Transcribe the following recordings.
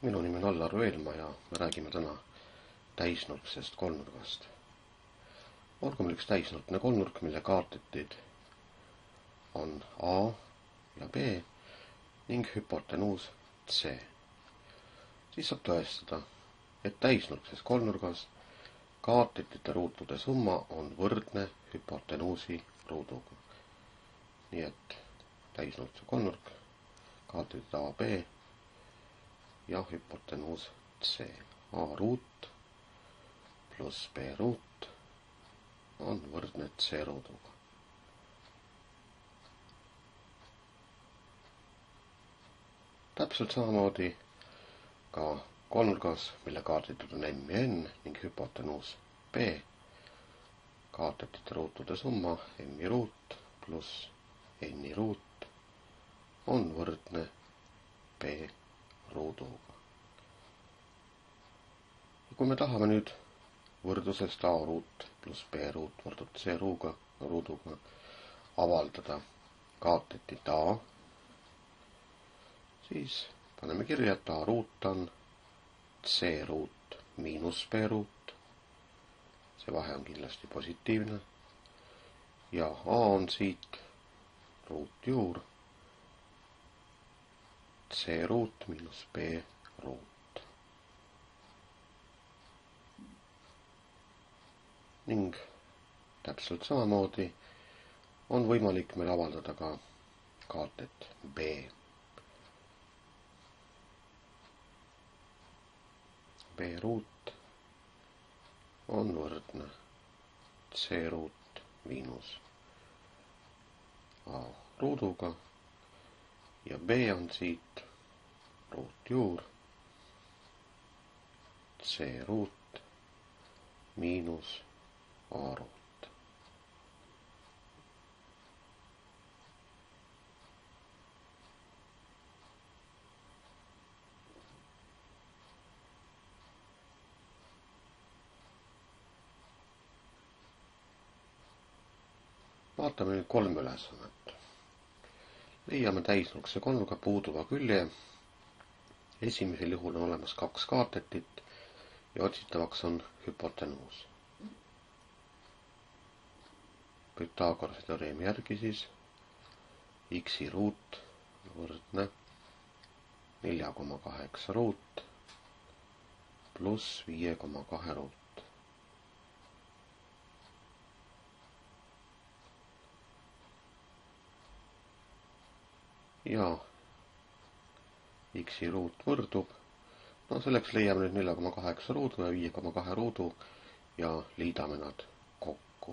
Minu nimi on Allar Veelmaa ja me räägime täna täisnurksest kolmnurgast. Olgu meil üks täisnurkne kolmnurk, mille kaartetid on A ja B ning hüpotenuus C. Siis saab tõestada, et täisnurkses kolmnurgas kaartetite ruutude summa on võrdne hüpotenuusi ruuduga. Nii et täisnurkse kolmnurk, kaartetid A, B ja hüpotenuus C. A ruut pluss B ruut on võrdne C ruuduga. Täpselt samamoodi ka kolmnurgas, mille kaarditud on M ja N ning hüpotenuus B, kaartetite ruutude summa M ruut pluss N ruut on võrdne B ruuduga. Ja kui me tahame nüüd võrdlusest A ruut pluss B ruut võrdub C ruuduga avaldada kaartetit A, siis paneme kirja, et A ruut on C ruut miinus B ruut. See vahe on kindlasti positiivne. Ja A on siit ruutjuur C ruut miinus B ruut. Ning täpselt samamoodi on võimalik meil avaldada ka kaartet B. B ruut on võrdne C ruut miinus A ruuduga ja B on siit ruutjuur C ruut miinus A ruut. Vaatame nüüd kolme ülesannet. Leiame täisnurkse kolmnurga puuduva külje. Esimesel juhul on olemas kaks kaartetit ja otsitavaks on hüpotenuus. Pythagorase teoreemi järgi siis x ruut võrdne 4,8 ruut pluss 5,2 ruut. Ja x ruut võrdub. No selleks leiame nüüd 4,8 ruudu ja 5,2 ruudu ja liidame nad kokku.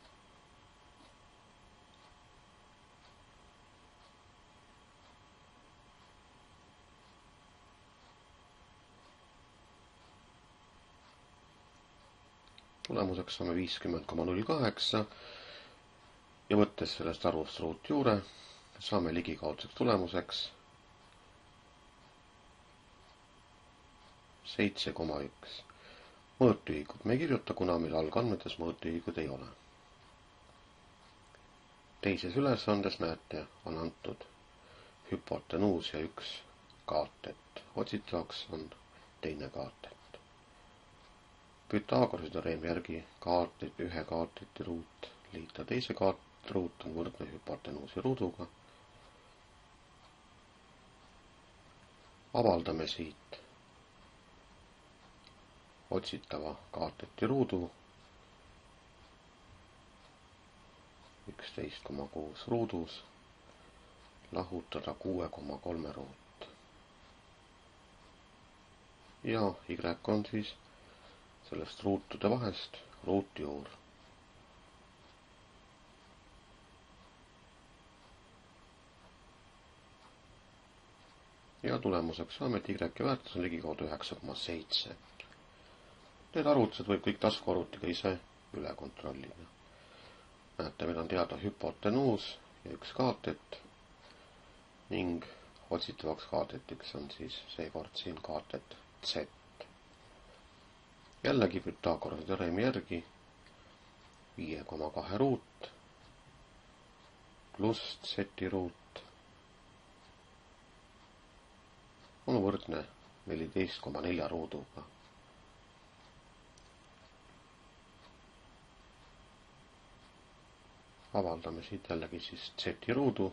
Tulemuseks saame 50,08 ja võttes sellest arvust ruutjuure saame ligikaudseks tulemuseks 7,1. Mõõtühikut me ei kirjuta, kuna meil algandmetes mõõtühikud ei ole. Teises ülesandes näete, on antud hüpotenuus ja üks kaartet. Otsitavaks on teine kaartet. Pythagorase teoreemi järgi ühe kaarteti ruut liita teise kaarteti ruut on võrdne hüpotenuusi ruuduga. Avaldame siit otsitava kaarteti ruudu 11,6 ruudus lahutada 6,3 ruut. Ja Y on siis sellest ruutude vahest ruutjuur. Ja tulemuseks saame, et Y väärtus on ligikaudu 9,7. Need arvutused võib kõik taskuarvutiga ise üle kontrollida. Näete, meil on teada hüpotenuus ja üks kaartet ning otsitavaks kaartetiks on siis seekord siin kaartet Z. Jällegi Pythagorase teoreemi järgi 5,2 ruut pluss Z ruut on võrdne 14,4 ruuduga. Avaldame siit jällegi siis Z ruudu.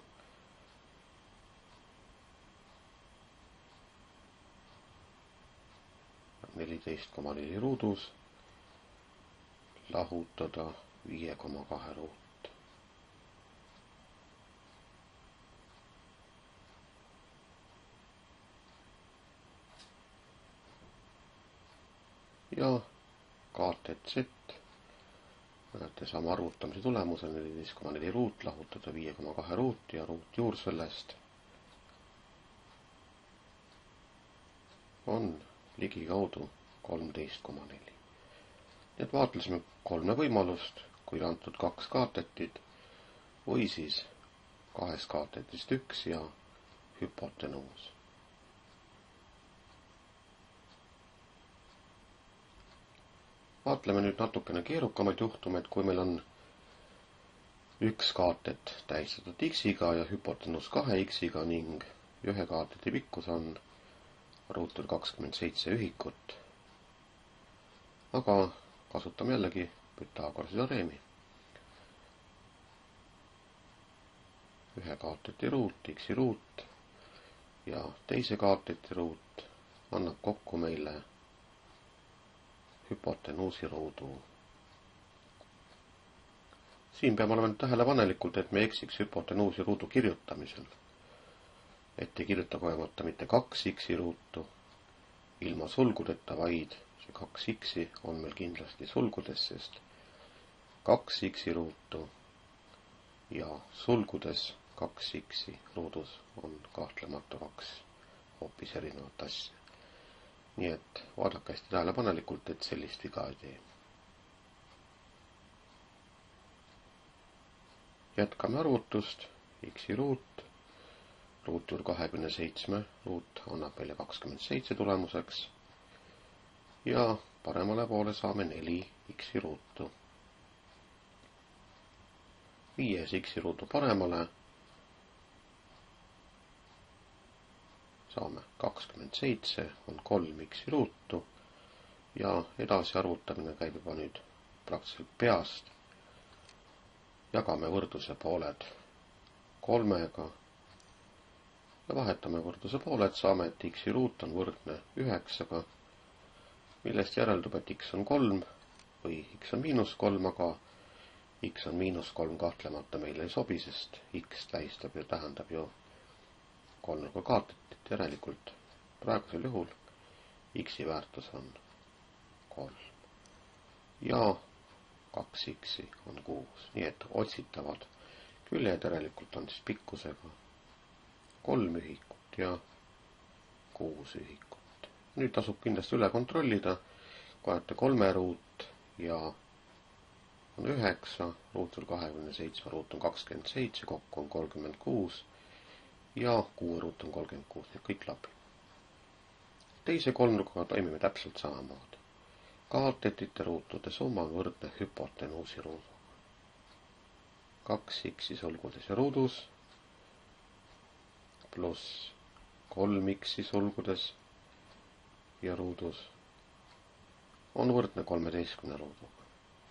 (14,4) ruudus lahutada 5,2 ruut. Ja KTZ, näete sama arvutamise tulemusel 14,4 ruut lahutada 5,2 ruut ja ruut juur sellest on ligikaudu 13,4. Nii et vaatlesime kolme võimalust, kui antud kaks kaatetit või siis kahest kaatetist üks ja hüpotenuus. Vaatleme nüüd natukene keerukamaid juhtumeid, kui meil on üks kaatet tähistatud x-iga ja hüpotenuus 2x-iga ning ühe kaateti pikkus on ruutul 27 ühikut. Aga kasutame jällegi Pythagorase teoreemi. Ühe kaateti ruut, x-i ruut ja teise kaateti ruut annab kokku meile hüpotenuusi ruudu. Siin peame olema tähelepanelikult, et me eksiks hüpotenuusi ruudu kirjutamisel. Et ei kirjuta kogemata mitte 2x-i ruutu ilma sulgudeta, vaid see 2x-i on meil kindlasti sulgudes, sest 2x-i ruutu ja sulgudes 2x-i ruudus on kahtlemata kaks hoopis erinevat asja. Nii et vaadake hästi tähelepanelikult, et sellist viga ei tee. Jätkame arvutust. X-i ruut, ruut juurde 27 ruut annab meile 27 tulemuseks ja paremale poole saame 4 x-i ruutu. Viies x-i ruutu paremale saame 27 on 3 x-i ruutu ja edasi arvutamine käib juba nüüd praktiliselt peast. Jagame võrdluse pooled 3-ga ja vahetame võrdluse pooled, saame, et x-i ruut on võrdne 9-ga, millest järeldub, et x on 3 või x on -3, aga x on -3 kahtlemata meile ei sobi, sest x tähistab ja tähendab ju kolmnurga kaatetit, järelikult praegusel juhul x-i väärtus on 3 ja 2x-i on 6, nii et otsitavad küljed järelikult on siis pikkusega 3 ühikut ja 6 ühikut. Nüüd tasub kindlasti üle kontrollida, kui olete 3 ruut ja on 9, ruutul 27 ruut on 27, kokku on 36 ja 6 ruut on 36, nii kõik klapib. Teise kolmnurgaga toimime täpselt samamoodi. Kaatetite ruutude summa on võrdne hüpotenuusi ruuduga. 2x-i sulgudes ja ruudus pluss 3x-i sulgudes ja ruudus on võrdne 13 ruuduga.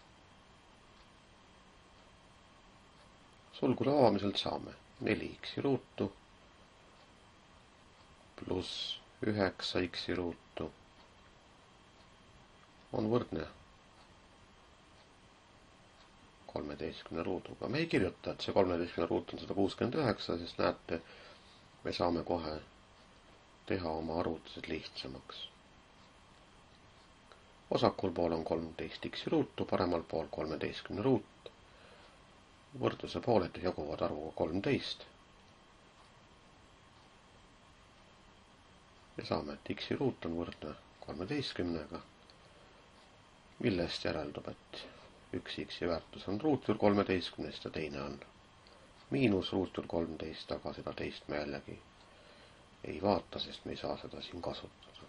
Sulgude avamiselt saame 4x-i ruutu pluss 9x-i ruutu on võrdne 13 ruuduga. Me ei kirjuta, et see 13 ruut on 169, sest näete, me saame kohe teha oma arvutused lihtsamaks. Vasakul pool on 13x ruutu, paremal pool 13 ruut. Võrdluse pooled jaguvad arvuga 13. Ja saame, et x-i ruut on võrdne 13-ga, millest järeldub, et üks x-i väärtus on ruutul 13 ja teine on miinus ruutul 13, aga seda teist me jällegi ei vaata, sest me ei saa seda siin kasutada.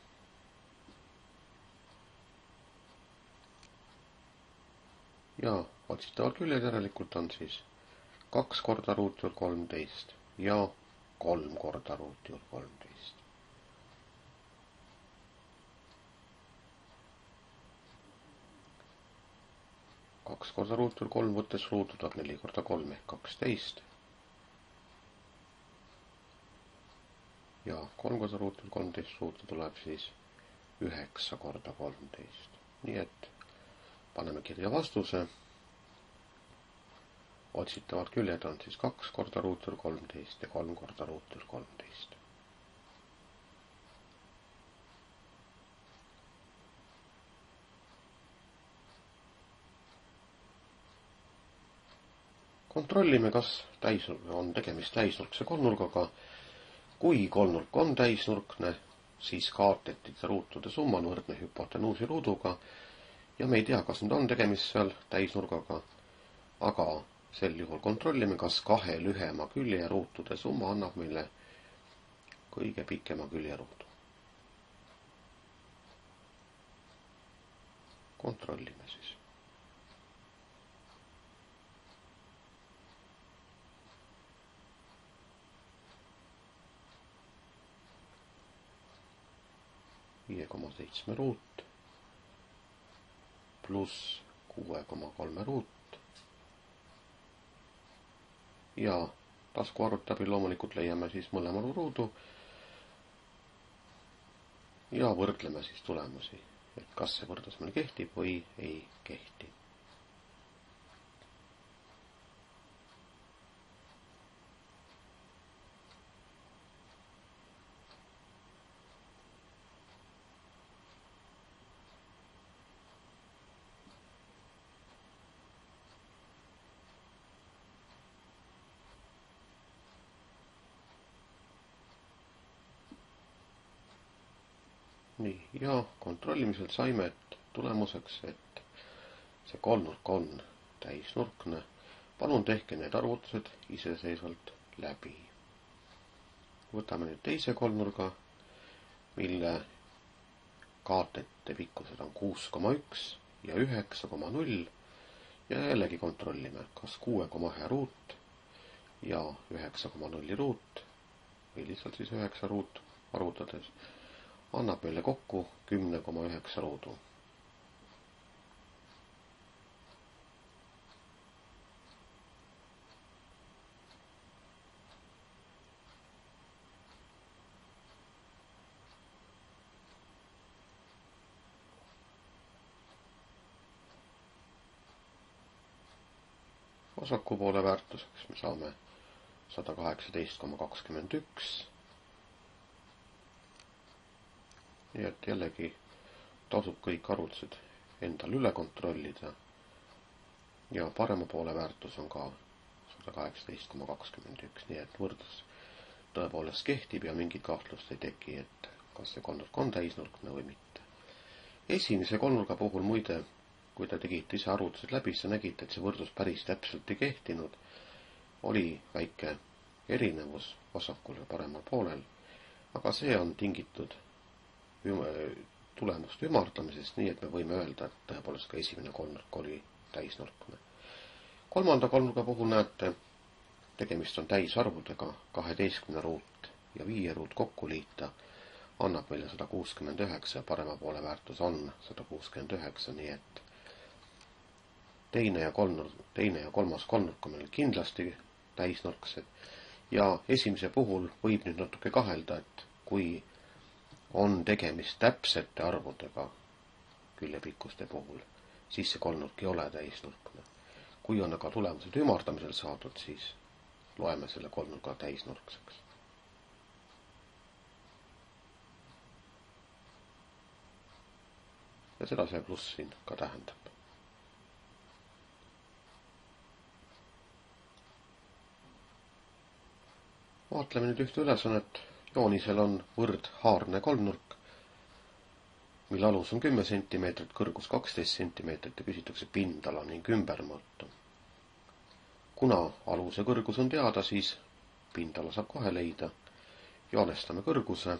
Ja otsitavad küljed järelikult on siis 2 korda ruutul 13 ja 3 korda ruutul 13. 2 korda ruutul 3 võttes ruutu tuleb 4 korda 3 ehk 12. Ja 3 korda ruutul 13 ruutu tuleb siis 9 korda 13. Nii et paneme kirja vastuse. Otsitavad küljed on siis 2 korda ruutul 13 ja 3 korda ruutul 13. Kontrollime, kas on tegemist täisnurkse kolmnurgaga. Kui kolmnurk on täisnurkne, siis kaartetide ruutude summa on võrdne hüpotenuusi ruuduga ja me ei tea, kas nüüd on tegemist seal täisnurgaga, aga sel juhul kontrollime, kas kahe lühema külje ruutude summa annab meile kõige pikema külje ruudu. Kontrollime siis. (5,7 ruut pluss 6,3 ruut ja taskuarvutabil loomulikult leiame siis mõlema ruudu ja võrdleme siis tulemusi, et kas see võrdlus meil kehtib või ei kehti. Nii, ja kontrollimisel saime tulemuseks, et see kolmnurk on täisnurkne. Palun tehke need arvutused iseseisvalt läbi. Võtame nüüd teise kolmnurga, mille kaartete pikkused on 6,1 ja 9,0 ja jällegi kontrollime, kas 6,1 ruut ja 9,0 ruut või lihtsalt siis 9 ruut arvutades annab meile kokku 10,9 ruudu. Vasaku poole väärtuseks me saame 118,21. Nii et jällegi tasub kõik arvutused endal üle kontrollida ja parema poole väärtus on ka 118,21, nii et võrdlus tõepoolest kehtib ja mingit kahtlust ei teki, et kas see kolmnurk on täisnurkne või mitte. Esimese kolmnurga puhul muide, kui te tegite ise arvutused läbi, sa nägite, et see võrdlus päris täpselt ei kehtinud. Oli väike erinevus vasakul ja paremal poolel, aga see on tingitud tulemuste ümardamisest, nii et me võime öelda, et tõepoolest ka esimene kolmnurk oli täisnurkne. Kolmanda kolmnurga puhul näete, tegemist on täisarvudega, 12 ruut ja 5 ruut kokku liita annab meile 169 ja parema poole väärtus on 169, nii et teine ja kolmas kolmnurk on meil kindlasti täisnurksed ja esimese puhul võib nüüd natuke kahelda, et kui on tegemist täpsete arvudega küljepikkuste puhul, siis see kolmnurk ei ole täisnurkne. Kui on aga tulemused ümardamisel saadud, siis loeme selle kolmnurga täisnurkseks. Ja seda see pluss siin ka tähendab. Vaatleme nüüd ühte ülesannet. Joonisel on võrdhaarne kolmnurk, mille alus on 10 cm, kõrgus 12 cm ja küsitakse pindala ning ümbermõõtu. Kuna aluse kõrgus on teada, siis pindala saab kohe leida. Joonestame kõrguse.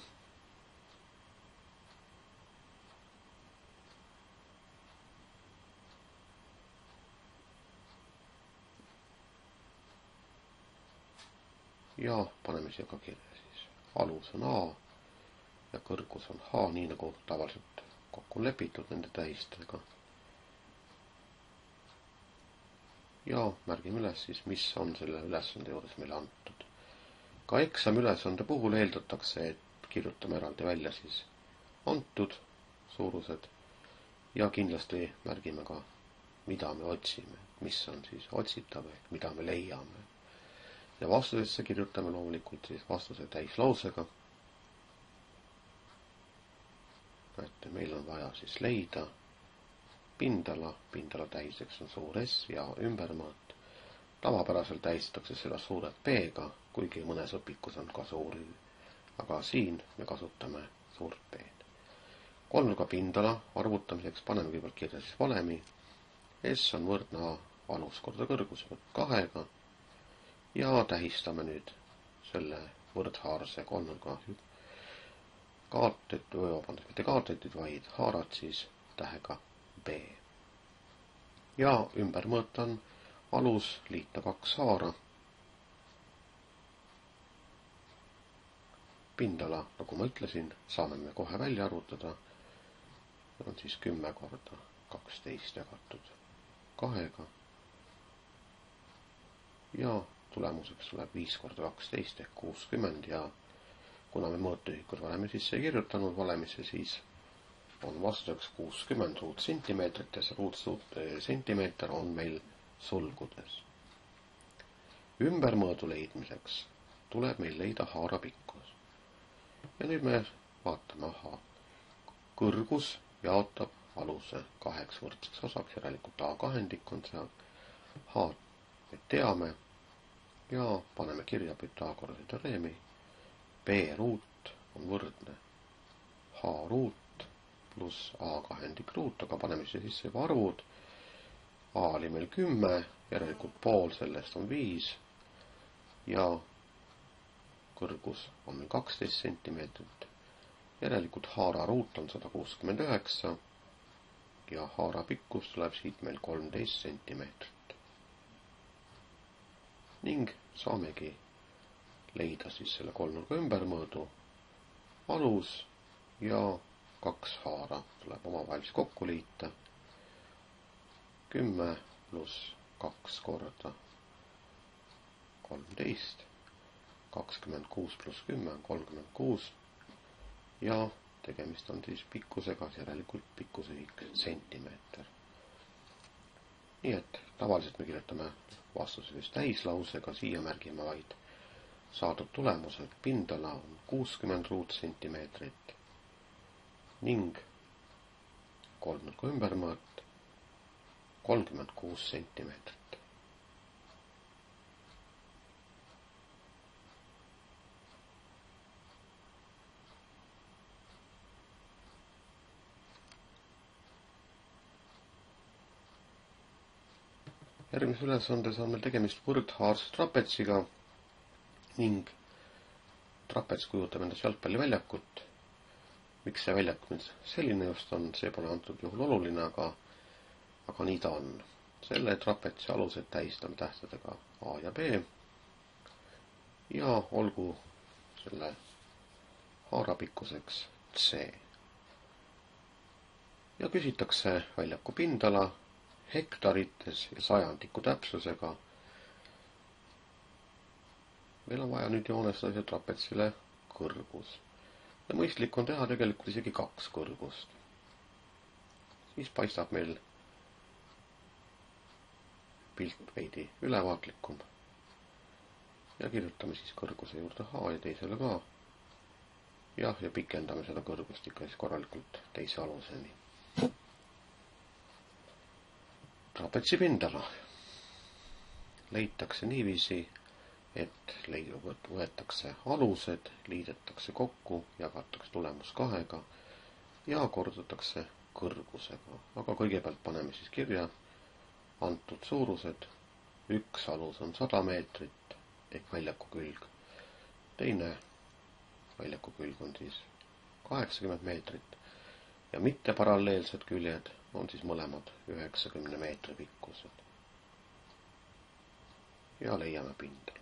Ja paneme siia ka kirja. Alus on A ja kõrgus on H, nii nagu tavaliselt kokku on lepitud nende tähistega. ja märgime üles siis, mis on selle ülesande juures meile antud. Ka eksamiülesande puhul eeldatakse, et kirjutame eraldi välja siis antud suurused ja kindlasti märgime ka, mida me otsime, mis on siis otsitav ehk mida me leiame. Ja vastusesse kirjutame loomulikult siis vastuse täislausega. Näete, meil on vaja siis leida pindala, pindala tähiseks on suur S ja ümbermõõt. Tavapäraselt tähistatakse seda suurelt B-ga, kuigi mõnes õpikus on ka suur Ü. Aga siin me kasutame suurt B-d. Kolmnurga pindala arvutamiseks paneme kõigepealt kirja siis valemi. S on võrdne A alus korda kõrgus võrd 2-ga ja tähistame nüüd selle võrdhaarse kolmnurga kaartetud, vabandust, mitte kaartetud, vaid haarad siis tähega B. Ja ümbermõõt on alus liita 2 haara. Pindala, nagu ma ütlesin, saame me kohe välja arvutada. On siis 10 korda 12 jagatud 2-ga. Ja tulemuseks tuleb 5 korda 12 ehk 60 ja kuna me mõõtühikud valemi sisse ei kirjutanud valemisse, siis on vastuseks 60 ruutsentimeetrit ja see ruutsentimeeter on meil sulgudes. Ümbermõõdu leidmiseks tuleb meil leida haara pikkus. Ja nüüd me vaatame, kõrgus jaotab aluse 2 võrdseks osaks, järelikult A kahendik on seal. H me teame ja paneme kirja Pythagorase teoreemi. B ruut on võrdne H ruut pluss A kahendik ruut, aga paneme sisse juba arvud. A oli meil 10, järelikult pool sellest on 5 ja kõrgus on meil 12 sentimeetrit. Järelikult haara ruut on 169 ja haara pikkus tuleb siit meil 13 sentimeetrit. Ning saamegi leida siis selle kolmnurga ümbermõõdu alus ja 2 haara tuleb omavahel siis kokku liita. 10 pluss 2 korda 13, 26 pluss 10 on 36 ja tegemist on siis pikkusega, järelikult pikkusühik sentimeeter. Nii et tavaliselt me kirjutame vastuse siis täislausega, siia märgime vaid saadud tulemused. Pindala on 60 ruutsentimeetrit ning kolmnurga ümbermõõt 36 sentimeetrit. Järgmises ülesandes on meil tegemist võrdhaarse trapetsiga ning trapets kujutab endast jalgpalliväljakut. Miks see väljak nüüd selline just on, see pole antud juhul oluline, aga nii ta on. Selle trapetsi alused tähistame tähtedega A ja B ja olgu selle haara pikkuseks C. Ja küsitakse väljaku pindala hektarites ja sajandiku täpsusega. Meil on vaja nüüd joonestada trapetsile kõrgus. Ja mõistlik on teha tegelikult isegi 2 kõrgust. Siis paistab meil pilt veidi ülevaatlikum. Ja kirjutame siis kõrguse juurde H ja teisele ka. Ja pikendame seda kõrgust ikka siis korralikult teise aluseni. Trapetsi pindala leitakse niiviisi, et võetakse alused, liidetakse kokku, jagatakse tulemus 2-ga ja kordatakse kõrgusega. Aga kõigepealt paneme siis kirja antud suurused. Üks alus on 100 meetrit ehk väljaku külg. Teine väljaku külg on siis 80 meetrit ja mitteparalleelsed küljed on siis mõlemad 90 meetri pikkused. Ja leiame pindala.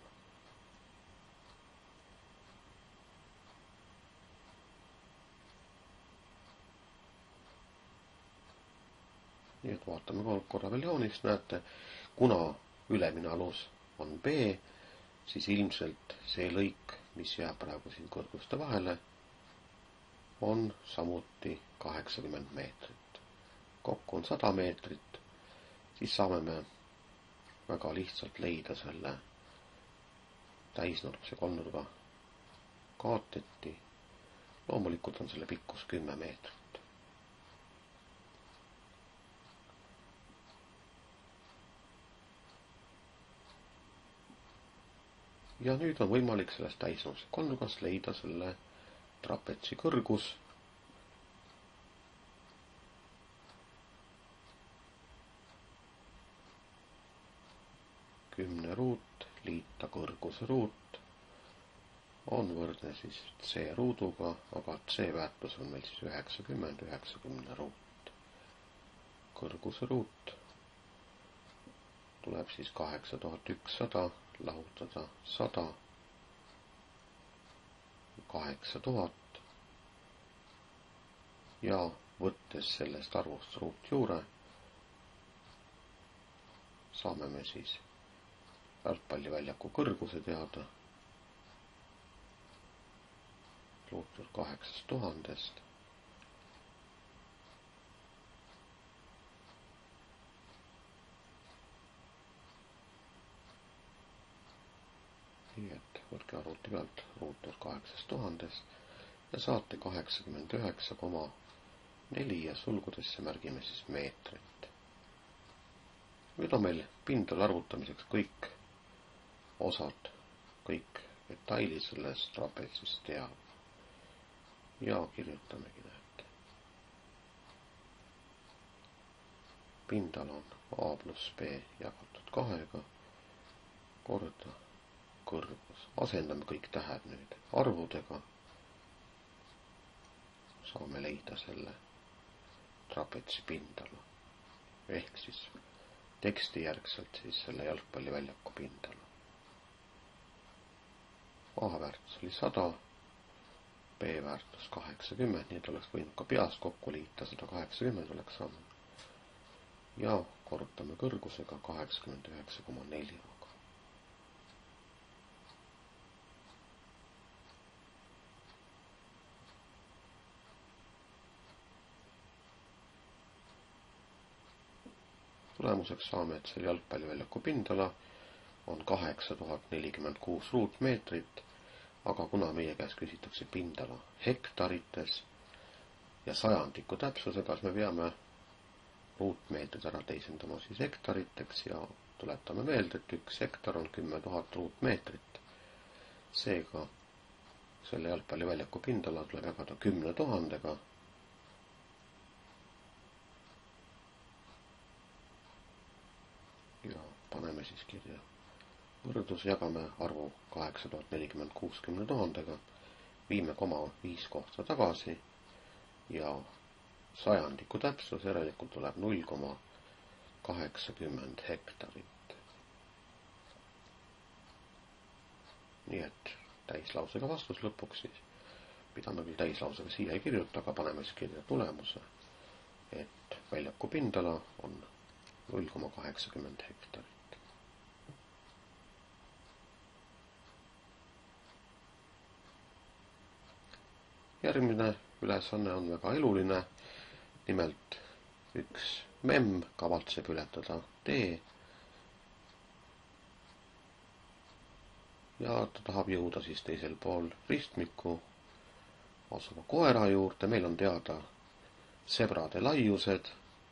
Nii et vaatame korra veel joonist, näete, kuna ülemine alus on B, siis ilmselt see lõik, mis jääb praegu siin kõrguste vahele, on samuti 80 meetrit. Kokku on 100 meetrit, siis saame me väga lihtsalt leida selle täisnurkse kolmnurga kaateti. Loomulikult on selle pikkus 10 meetrit. Ja nüüd on võimalik sellest täisnurkse kolmnurgast leida selle trapetsi kõrgus. Kümne ruut liita kõrguse ruut on võrdne siis C ruuduga, aga C väärtus on meil siis 90 ruut. Kõrguse ruut tuleb siis 8100 lahutada 100, 8000 ja võttes sellest arvust ruutjuure, saame me siis jalgpalliväljaku kõrguse teada ruutjuur 8000-st. Nii et võtke arvuti pealt ruutjuur 8000-st ja saate 89,4 ja sulgudesse märgime siis meetrit. Nüüd on meil pindala arvutamiseks kõik osad, kõik detailid sellest trapetsist teab. Ja kirjutamegi näete. Pindal on A pluss B jagatud 2 korda kõrgus. Asendame kõik tähed nüüd arvudega. Saame leida selle trapetsi pindala. Ehk siis teksti järgselt siis selle jalgpalliväljaku pindala. A väärtus oli 100, B väärtus 80, nii et oleks võinud ka peas kokku liita, 180 oleks saanud. Ja korrutame kõrgusega 89,4. Tulemuseks saame, et selle jalgpalliväljaku pindala on 8046 ruutmeetrit, aga kuna meie käest küsitakse pindala hektarites ja sajandiku täpsusega, siis me peame ruutmeetrid ära teisendama siis hektariteks ja tuletame meelde, et 1 hektar on 10 000 ruutmeetrit. Seega selle jalgpalliväljaku pindala tuleb jagada 10 000-ga. Ja paneme siis kirja võrdlus, jagame arvu 8046 10 000-ga, viime 5 kohta tagasi ja sajandiku täpsus järelikult tuleb 0,80 hektarit. Nii et täislausega vastus lõpuks siis. Pidame küll täislausega siia ei kirjuta, aga paneme siis kirja tulemuse, et väljaku pindala on 0,80 hektarit. Järgmine ülesanne on väga eluline. Nimelt üks memm kavatseb ületada tee ja ta tahab jõuda siis teisel pool ristmiku asuva koera juurde. Meil on teada sebrade laiused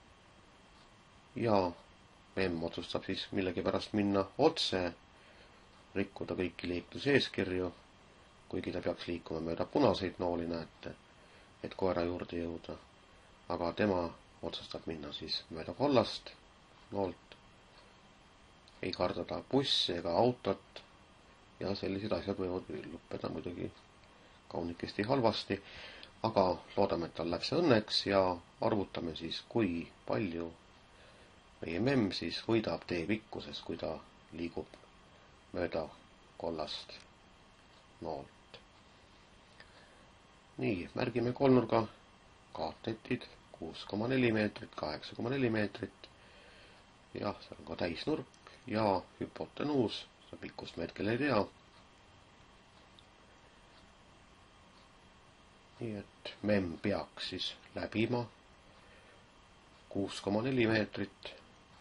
ja memm otsustab siis millegipärast minna otse, rikkuda kõiki liikluseeskirju, kuigi ta peaks liikuma mööda punaseid nooli, näete, et koera juurde jõuda. Aga tema otsustab minna siis mööda kollast noolt. Ei karda ta bussi ega autot ja sellised asjad võivad lõppeda muidugi kaunikesti halvasti, aga loodame, et tal läheb see õnneks ja arvutame siis, kui palju meie memm siis võidab tee pikkuses, kui ta liigub mööda kollast noolt. Nii, märgime kolmnurga kaatetid 6,4 meetrit, 8,4 meetrit. Jah, seal on ka täisnurk ja hüpotenuus, seda pikkust me hetkel ei tea. nii et memm peaks siis läbima 6,4 meetrit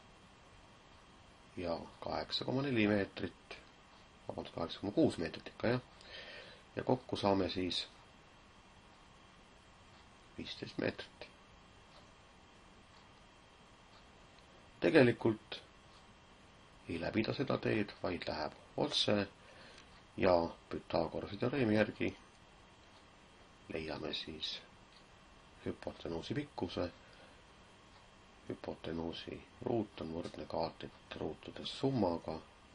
ja 8,4 meetrit, vabandust, 8,6 meetrit ikka jah, ja kokku saame siis 15 meetrit. tegelikult ei läbi ta seda teed, vaid läheb otse ja Pythagorase teoreemi järgi leiame siis hüpotenuusi pikkuse. Hüpotenuusi ruut on võrdne kaartide ruutude summaga.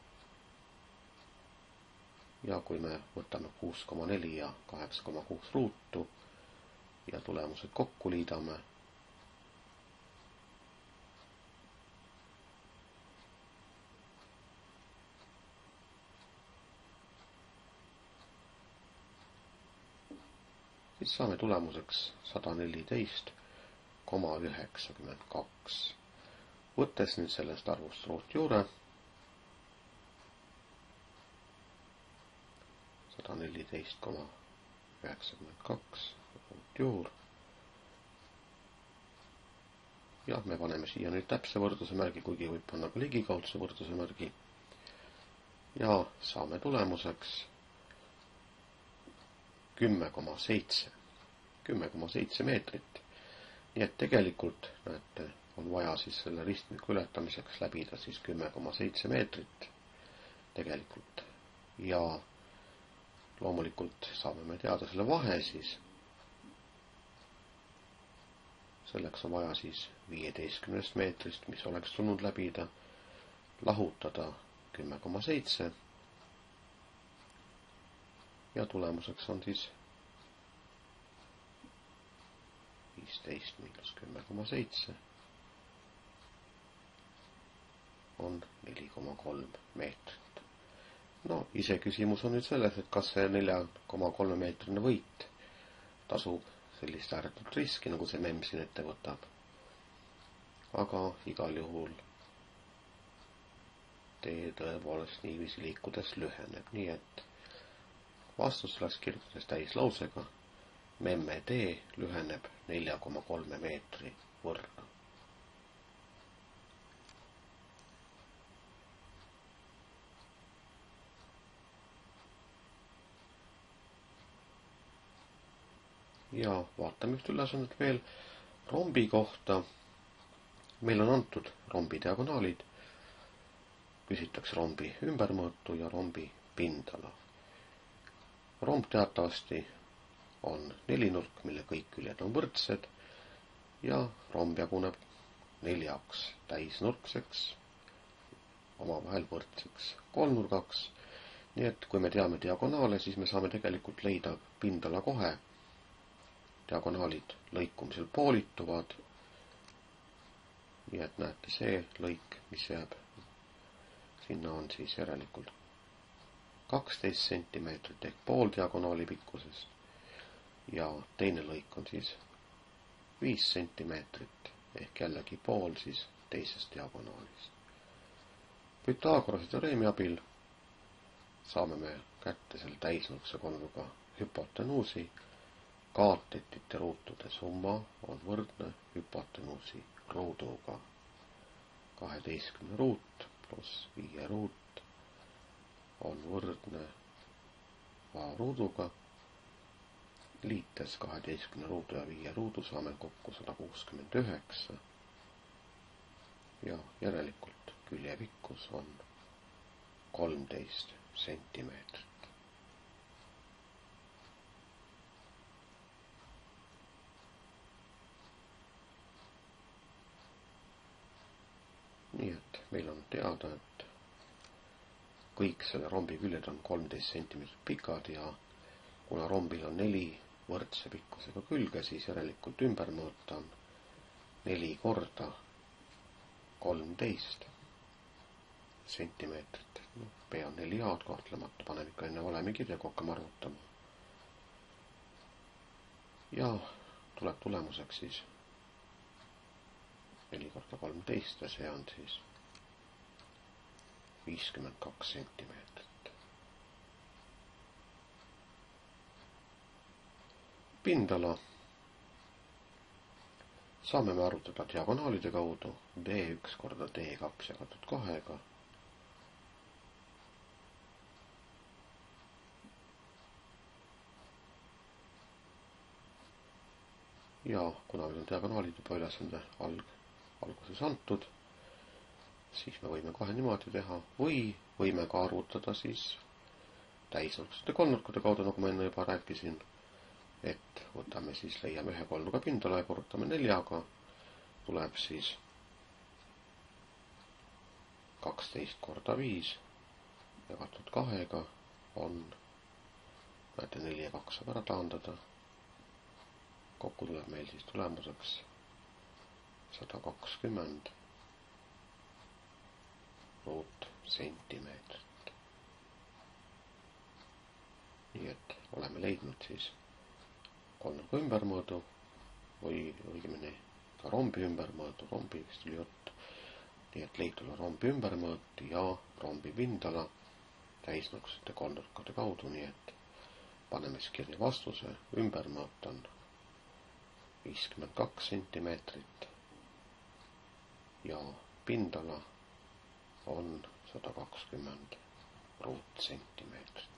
Ja kui me võtame 6,4 ja 8,6 ruutu ja tulemused kokku liidame, siis saame tulemuseks 114,92. Võttes nüüd sellest arvust ruutjuure, 114,92 ruutjuur. Ja me paneme siia nüüd täpse võrdluse märgi, kuigi võib panna ka ligikaudse võrdluse märgi. Ja saame tulemuseks 10,7 meetrit. Nii et tegelikult, näete, on vaja siis selle ristmiku ületamiseks läbida siis 10,7 meetrit tegelikult. Ja loomulikult saame me teada selle vahe siis. Selleks on vaja siis 15 meetrist, mis oleks tulnud läbida, lahutada 10,7. Ja tulemuseks on siis 15 miinus 10,7 on 4,3 meetrit. No ise küsimus on nüüd selles, et kas see 4,3 meetrine võit tasub sellist ääretult riski, nagu see memm siin ette võtab. Aga igal juhul tee tõepoolest niiviisi liikudes lüheneb, nii et vastus oleks kirjutades täislausega. Memme tee lüheneb 4,3 meetri võrra. Ja vaatame üht ülesannet veel rombi kohta. Meil on antud rombi diagonaalid. Küsitakse rombi ümbermõõtu ja rombi pindala. Romb teatavasti on nelinurk, mille kõik küljed on võrdsed ja romb jaguneb 4 täisnurkseks, omavahel võrdseks kolmnurgaks. Nii et kui me teame diagonaale, siis me saame tegelikult leida pindala kohe. Diagonaalid lõikumisel poolituvad. Nii et näete, see lõik, mis jääb sinna, on siis järelikult 12 sentimeetrit ehk pool diagonaali pikkusest. Ja teine lõik on siis 5 sentimeetrit ehk jällegi pool siis teisest diagonaalist. Pythagorase teoreemi abil saame me kätte selle täisnurkse kolmnurga hüpotenuusi. Kaartetite ruutude summa on võrdne hüpotenuusi ruuduga. 12 ruut pluss 5 ruut on võrdne A ruuduga. Liites 12 ruudu ja 5 ruudu saame kokku 169. Ja järelikult külje pikkus on 13 sentimeetrit. Nii et meil on teada, et kõik selle rombi küljed on 13 sentimeetrit pikad ja kuna rombil on 4 võrdse pikkusega külge, siis järelikult ümbermõõta on 4 korda 13 sentimeetrit. P on 4A kahtlemata, panen ikka enne valemi kirja, kui hakkame arvutama. Ja tuleb tulemuseks siis 4 korda 13 ja see on siis 52 sentimeetrit. Pindala saame me arvutada diagonaalide kaudu D1 korda D2 jagatud 2-ga. Ja kuna meil on diagonaalid juba ülesande alguses antud, siis me võime kohe niimoodi teha või võime ka arvutada siis täisnurksete kolmnurkade kaudu, nagu ma enne juba rääkisin, et võtame siis, leiame ühe kolmnurga pindala ja korrutame 4-ga, tuleb siis 12 korda 5 jagatud 2-ga on, näete, 4 ja 2 saab ära taandada. Kokku tuleb meil siis tulemuseks 120 ruutsentimeetrit. Nii et oleme leidnud siis kolmnurga ümbermõõdu või õigemini ka rombi ümbermõõdu, rombist tuli jutt. Nii et leitud on rombi ümbermõõt ja rombi pindala täisnurksete kolmnurkade kaudu, nii et paneme siis kirja vastuse. Ümbermõõt on 52 sentimeetrit ja pindala on 120 ruutsentimeetrit.